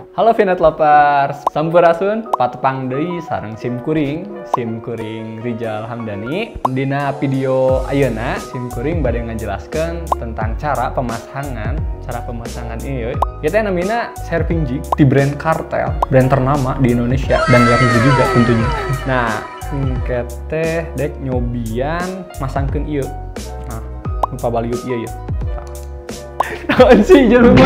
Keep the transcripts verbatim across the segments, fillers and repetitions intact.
Halo Vinet Lovers, sampurasun patepang deui sareng sim kuring, sim kuring Rizal Hamdani. Dina video ayeuna sim kuring bade ngajelaskeun tentang cara pemasangan, cara pemasangan ini. Kita namina Surfing Jig di brand Kartel, brand ternama di Indonesia dan luar negeri juga tentunya. Nah, kita dek nyobian masangkeun ieu. Nah, lupa baliut ieu ya. Naon sih jelema?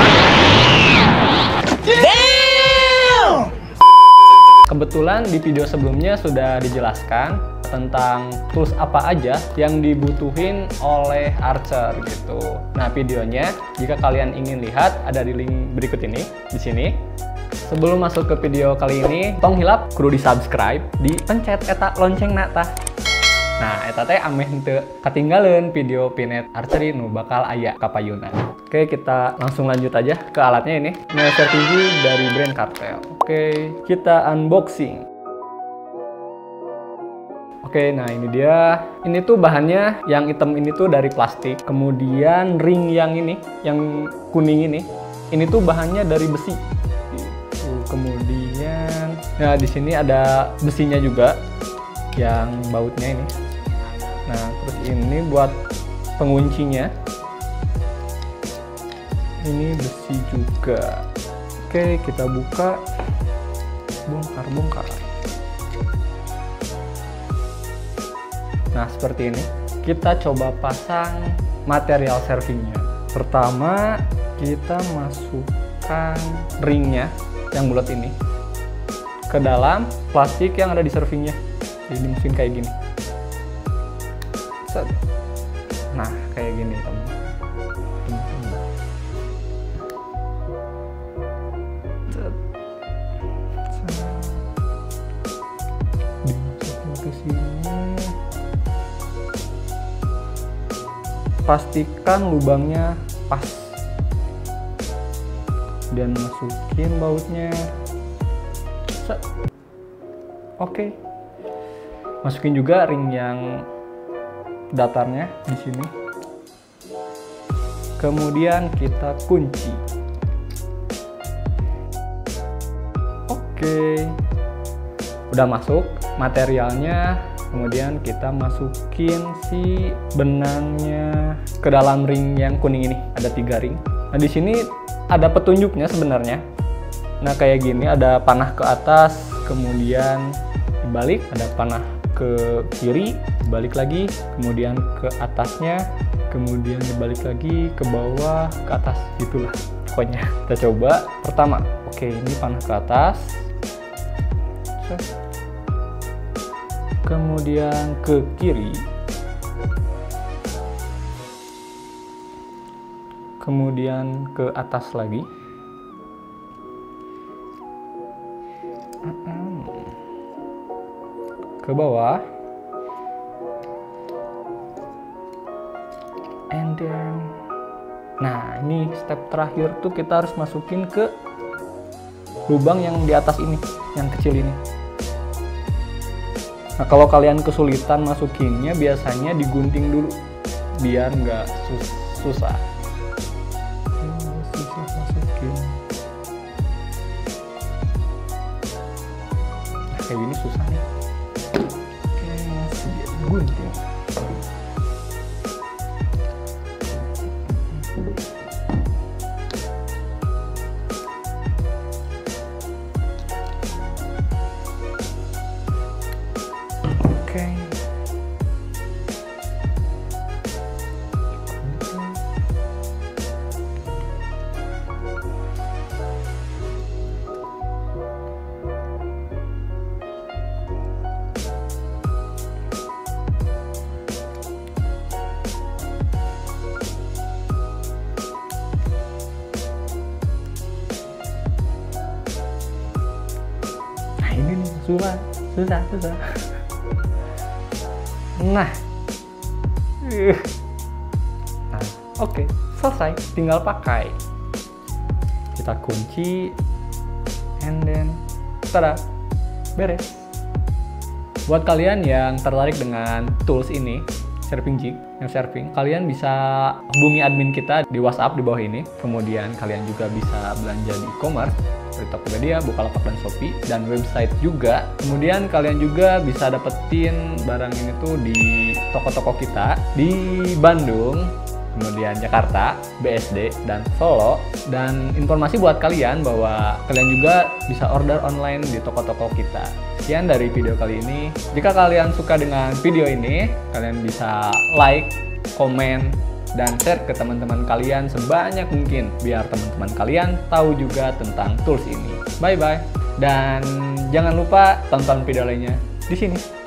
Kebetulan di video sebelumnya sudah dijelaskan tentang tools apa aja yang dibutuhin oleh archer gitu. Nah, videonya jika kalian ingin lihat ada di link berikut ini di sini. Sebelum masuk ke video kali ini, tong hilap kudu di subscribe, dipencet eta lonceng nata. Nah, eta teh ameh henteu katinggalan video Vinet Archery nu bakal aya kapayunan. Oke, kita langsung lanjut aja ke alatnya ini. Ini Surfing Jig dari brand Kartel. Oke, kita unboxing. Oke, nah ini dia. Ini tuh bahannya yang hitam ini tuh dari plastik. Kemudian ring yang ini, yang kuning ini, ini tuh bahannya dari besi. Gitu. Kemudian, nah di sini ada besinya juga, yang bautnya ini. Nah, terus ini buat penguncinya. Ini besi juga. Oke, kita buka. Bongkar-bongkar. Nah, seperti ini. Kita coba pasang material surfingnya. Pertama, kita masukkan ringnya yang bulat ini ke dalam plastik yang ada di surfingnya. Jadi mungkin kayak gini. Set. Nah, kayak gini teman. Dimasukin ke sini. Pastikan lubangnya pas. Dan masukin bautnya. Set. Oke. Masukin juga ring yang datarnya di sini. Kemudian kita kunci. Oke. Udah masuk materialnya. Kemudian kita masukin si benangnya ke dalam ring yang kuning ini. Ada tiga ring. Nah, di sini ada petunjuknya sebenarnya. Nah, kayak gini ada panah ke atas, kemudian dibalik ada panah ke kiri, balik lagi, kemudian ke atasnya, kemudian dibalik lagi ke bawah, ke atas, gitulah pokoknya. Kita coba pertama. Oke, ini panah ke atas, kemudian ke kiri, kemudian ke atas lagi, ke bawah, and then, nah ini step terakhir tuh kita harus masukin ke lubang yang di atas ini, yang kecil ini. Nah, kalau kalian kesulitan masukinnya, biasanya digunting dulu biar nggak sus susah. Susah masukin. Nah, kayak gini susah nih. Gunting. Oke. Ini nih susah, susah, susah. Nah, uh. nah oke, okay, selesai. Tinggal pakai. Kita kunci, and then, tada, beres. Buat kalian yang tertarik dengan tools ini, Surfing Jig, yang surfing, kalian bisa hubungi admin kita di WhatsApp di bawah ini. Kemudian kalian juga bisa belanja di e-commerce. seperti Tokopedia, Bukalapak, dan Shopee, dan website juga. Kemudian kalian juga bisa dapetin barang ini tuh di toko-toko kita di Bandung, kemudian Jakarta, B S D, dan Solo. Dan informasi buat kalian bahwa kalian juga bisa order online di toko-toko kita. Sekian dari video kali ini. Jika kalian suka dengan video ini, kalian bisa like, komen, dan share ke teman-teman kalian sebanyak mungkin biar teman-teman kalian tahu juga tentang tools ini. Bye bye. Dan jangan lupa tonton video lainnya di sini.